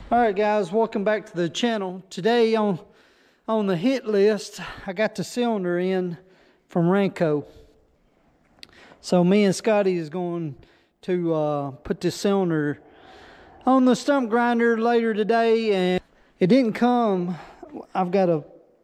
Alright guys, welcome back to the channel. Today on the hit list, I got the cylinder in from Ranco. So me and Scotty is going to put this cylinder on the stump grinder later today, and it didn't come. I've got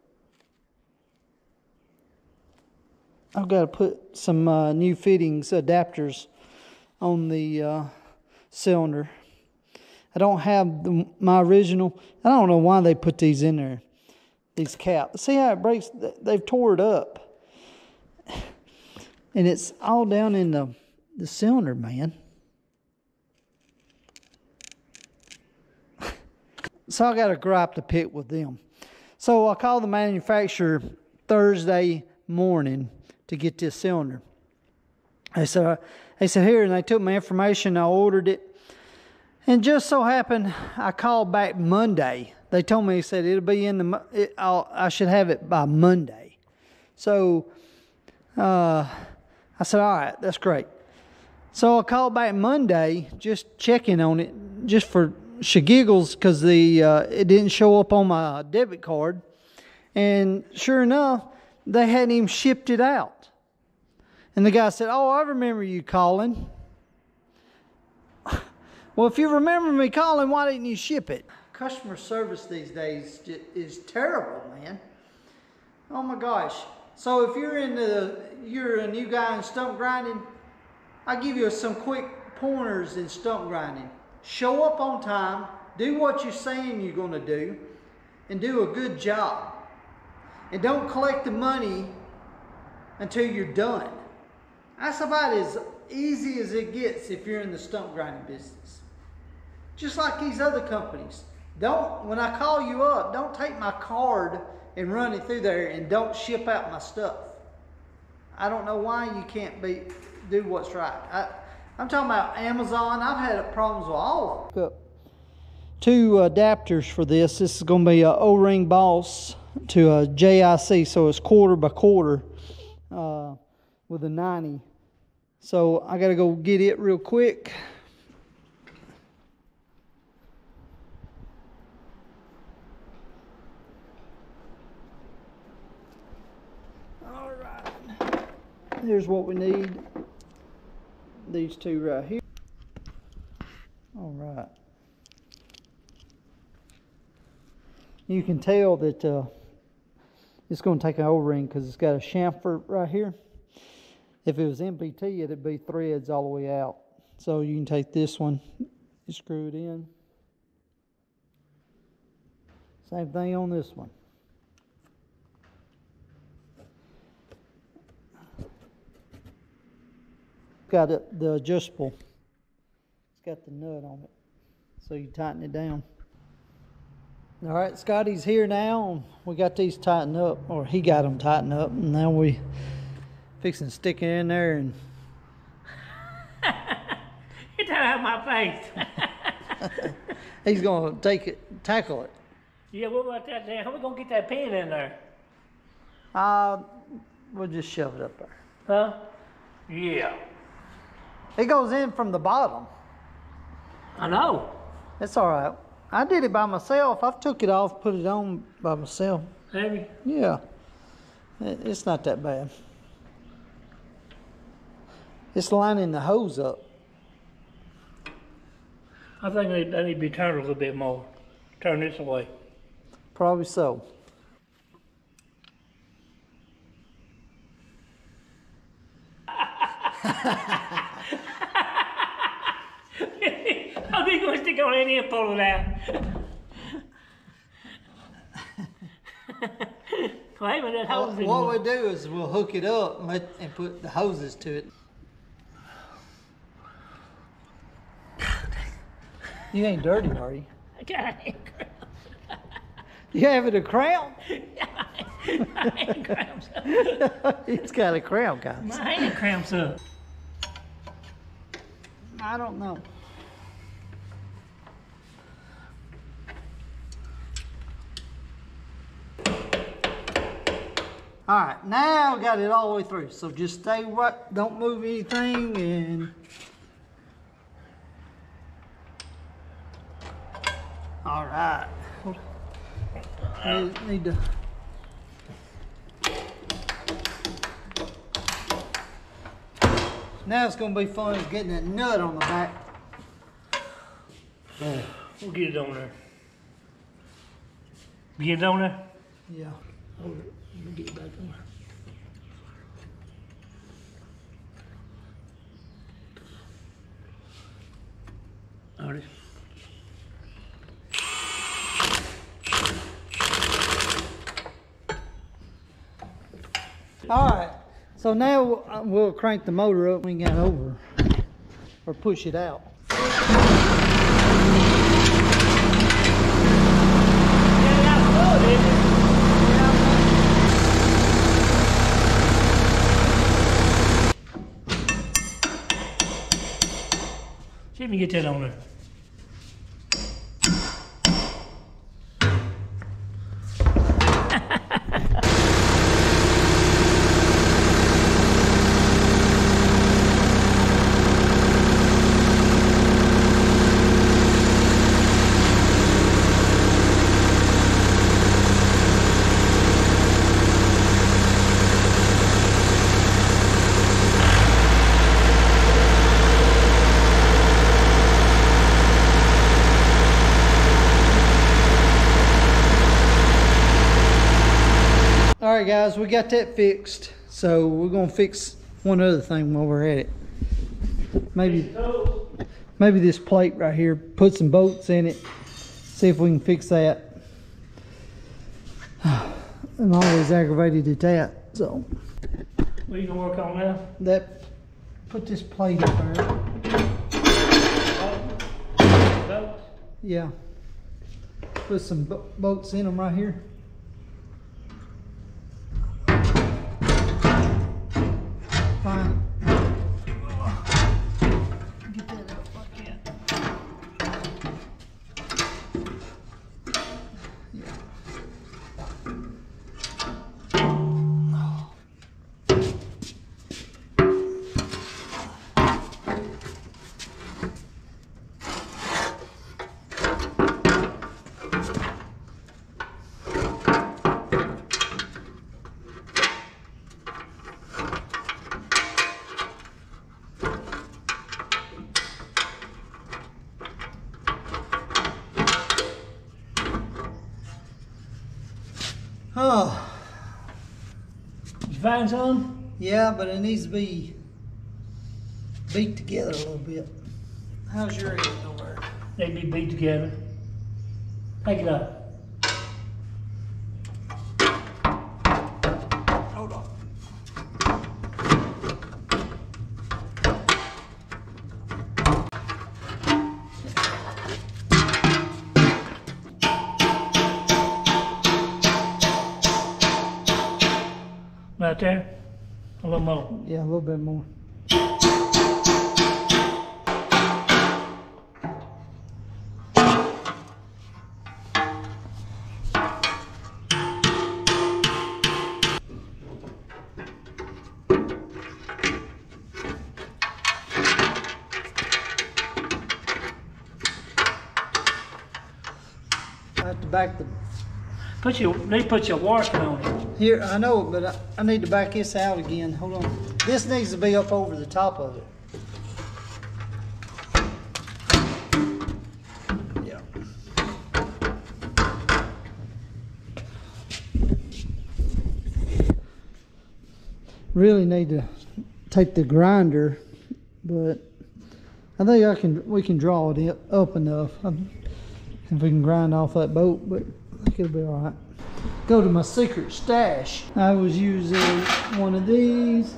to put some new fittings, adapters on the cylinder. I don't have my original. I don't know why they put these in there, these caps. See how it breaks? They've tore it up. And it's all down in the cylinder, man. So I got a gripe to pick with them. So I called the manufacturer Thursday morning to get this cylinder. They said here, and they took my information. I ordered it. And just so happened, I called back Monday. They told me, they said it'll be in I should have it by Monday. So I said, all right, that's great. So I called back Monday, just checking on it, just for giggles, because it didn't show up on my debit card. And sure enough, they hadn't even shipped it out. And the guy said, oh, I remember you calling. Well, if you remember me calling, why didn't you ship it? Customer service these days is terrible, man. Oh my gosh. So if you're a new guy in stump grinding, I'll give you some quick pointers in stump grinding. Show up on time, do what you're saying you're going to do, and do a good job. And don't collect the money until you're done. That's about as easy as it gets if you're in the stump grinding business. Just like these other companies. When I call you up, don't take my card and run it through there, and don't ship out my stuff. I don't know why you can't do what's right. I'm talking about Amazon. I've had problems with all of them. Two adapters for this. This is going to be an O-ring Boss to a JIC, so it's quarter by quarter with a 90. So I got to go get it real quick. All right. Here's what we need. These two right here. All right. You can tell that it's going to take an O-ring because it's got a chamfer right here. If it was MPT, it'd be threads all the way out. So you can take this one, you screw it in. Same thing on this one. Got the adjustable. It's got the nut on it, so you tighten it down. All right, Scotty's here now. We got these tightened up, or he got them tightened up, and now we fixing to stick it in there and. Get that out of my face. He's gonna tackle it. Yeah, what about that there? How we gonna get that pin in there? We'll just shove it up there. Huh? Yeah. It goes in from the bottom. I know. It's all right. I did it by myself. I've took it off, put it on by myself. Have you? Yeah. It's not that bad. It's lining the hose up. I think they need to be turned a little bit more. Turn this away. Probably so. How are you going to stick on in here and pull it out? Wait a minute, hose what we do is we'll hook it up and put the hoses to it. You ain't dirty, are you? I got a cramp. You having a cramp? I had cramps. He's got a cramp, guys. My hand cramps up. I don't know. All right, now I got it all the way through. So just stay right, don't move anything, and All right. Need to. Now it's gonna be fun getting that nut on the back. We'll get it on there. Get it on there? Yeah. Hold it. Let me get it back on there. All right. All right. So now we'll crank the motor up when we get over, or push it out. See if we can get that on there. All right, guys, we got that fixed. So we're gonna fix one other thing while we're at it. Maybe this plate right here, put some bolts in it, see if we can fix that. I'm always aggravated at that. So What are you gonna work on now? put this plate up there. Bolts? Yeah. Put some bolts in them right here. Fine. Get that up if I can. Yeah. Oh, You find some? yeah, but it needs to be beat together a little bit. How's your end over there? They be beat together. Take it up. Hold on. Right there? A little more. Yeah, a little bit more. I have to back the They put your washer on it. here. I know, but I need to back this out again. Hold on. This needs to be up over the top of it. Yeah. Really need to take the grinder, but I think we can draw it up enough. If we can grind off that bolt, but I think it'll be all right. Go to my secret stash. I was using one of these.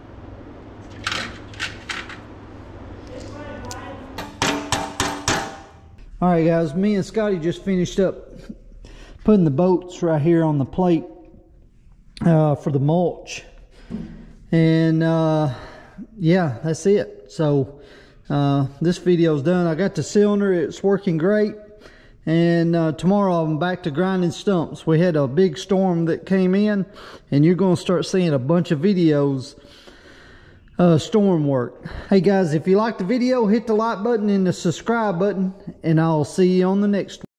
All right, guys, me and Scotty just finished up putting the bolts right here on the plate for the mulch. And yeah, that's it. So this video's done. I got the cylinder, it's working great. And tomorrow I'm back to grinding stumps. We had a big storm that came in, and you're going to start seeing a bunch of videos, storm work. Hey guys, if you liked the video, hit the like button and the subscribe button, and I'll see you on the next one.